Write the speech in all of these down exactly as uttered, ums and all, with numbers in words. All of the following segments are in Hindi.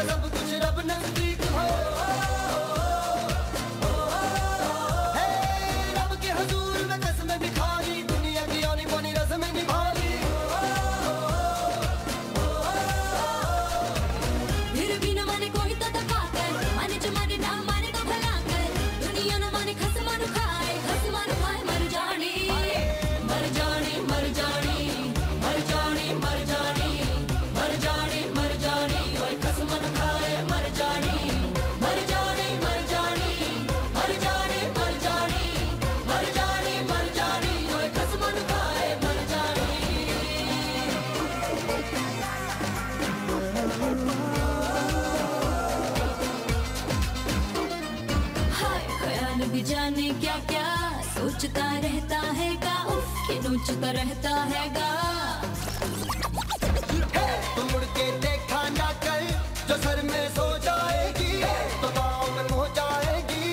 है सब कुछ रब नजदीक हो। हे रब के हुजूर में कसमें भी खाली, दुनिया की आनी बानी रस्में निभाली। फिर भी न माने कोई तो दफा कर, माने जो माने ना माने तो भला कर। दुनिया न माने खसमा नु खाए, खसमा नु खाए मर जानी, मर जानी मर जानी मर जानी मर जानी मर जानी मर जानी ओए खसमा नु खाए मर जानी, मर जानी मर जानी मर जानी मर जानी मर जानी मर जानी ओए खसमा नु खाए मर जानी। हाय ख्याल भी जाने क्या क्या सोचता रहता है गा, उफ के नोचता रहता है गा। हे तू मुड़ के देखा ना कर, जो सर में सो जाएगी तो पाँव में हो जाएगी।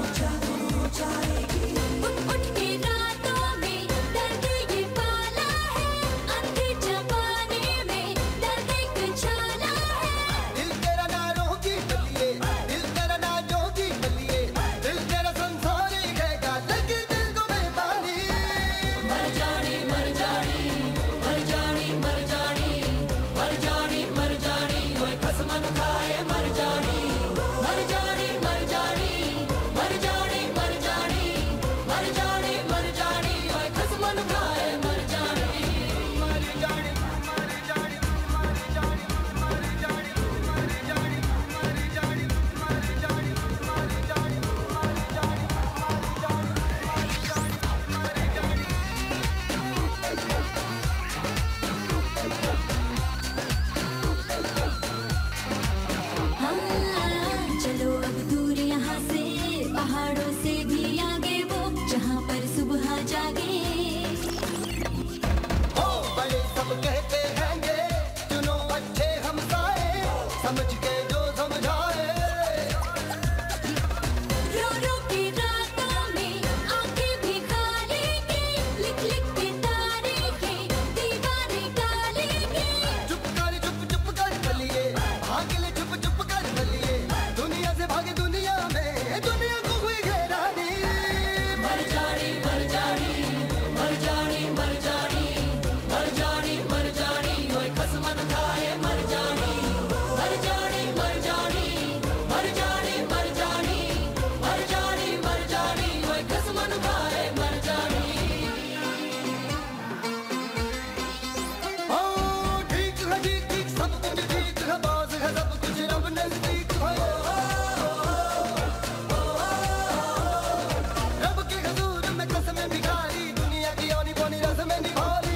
उठ उठ के रातों में दर्द ये पाला है, अंधे जवानी में दर्द एक छाला है। दिल तेरा ना रोगी बलिए, दिल तेरा ना जोगी बलिए, दिल तेरा संसार ही रहेगा, लगे दिल को बेपानी। मर जानी मर जानी मर जानी मर जानी मर जानी मर जानी ओए खसमा नु खाए मर जानी, मर जानी मर जानी मर जानी मर जानी मर जानी मर जानी ओए खसमा नु खाए मर जानी। मर जानी मर जानी मर जानी मर जानी मर जानी मर जानी मर जानी मर जानी मर जानी हाँ, चलो अब दूर यहाँ से, पहाड़ों से भी आगे वो जहाँ पर सुबह जागे। हो बड़े सब कहते हैंगे, चुनो अच्छे हमसाए, समझ के जो समझाए। रो रो के रातों में आंखें भी खालेंगे, लिख लिख के तारीखें दीवारें डालेंगे। चुप कर चुप चुप कर बलिए, भाग ले चुप चुप कर बलिए, दुनिया से भागे दुनिया में, दुनिया को हुई हैरानी। मर जानी मर जानी मर जानी मर जानी मर जानी मर जानी ओए खसमा नु खाए मर जानी, मर जानी मर जानी मर जानी मर जानी मर जानी मर जानी ओए खसमा नु खाए मर जानी। ओ ठीक है ठीक ठीक सब कुछ ठीक है, बाज है सब कुछ रब नजदीक हो। रब के हुजूर में कसमें भी खाली, दुनिया की आनी बानी रस्में निभाली।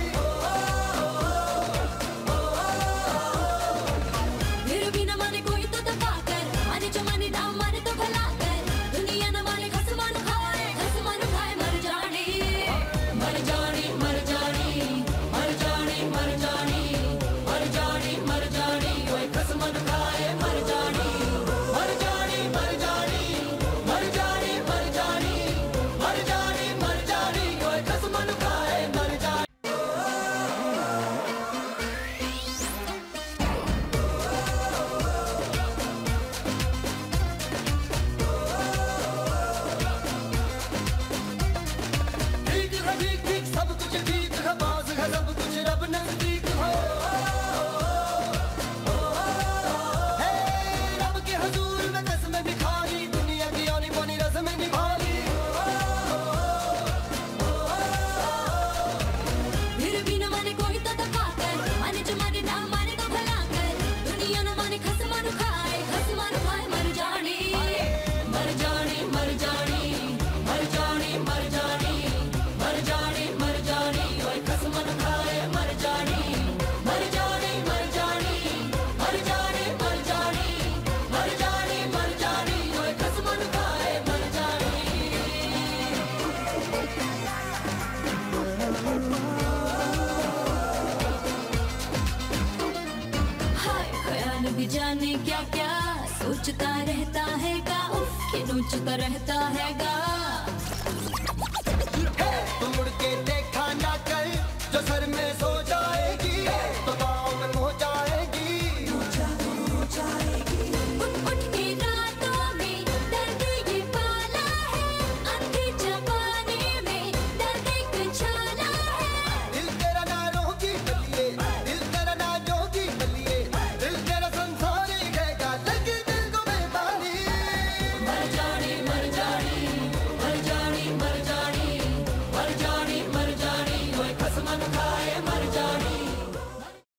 फिर भी न माने कोई तो दफा कर, माने जो माने ना माने तो भला कर। दुनिया न माने खसमा नु खाए, खसमा नु खाए मर जानी, मर जानी मर जानी मर जानी मर जानी मर जानी मर जानी ओए खसमा नु खाए मर जानी, मर जानी मर जानी मर जानी मर जानी मर जानी मर जानी ओए खसमा नु खाए मर जानी। ठीक है ठीक ठीक सब कुछ ठीक है, बाज है सब कुछ रब नजदीक हो। हे रब के हुजूर में कसमें भी खाली, दुनिया की आनी बानी रस्में निभाली। फिर भी न माने कोई तो दफा कर, माने जो माने ना माने तो भला कर। दुनिया न माने खसमा नु खाए, खसमा नु खाए मर जानी, मर जानी मर जानी मर जानी मर जानी मर जानी मर जानी ओए खसमा नु खाए मर जानी, मर जानी मर जानी मर जानी मर जानी मर जानी मर जानी ओए खसमा नु खाए मर जानी। हाय ख्याल भी जाने क्या क्या सोचता रहता है गा, उफ के नोचता रहता है गा। हे तू मुड़ के देखा ना कर, जो सर में सो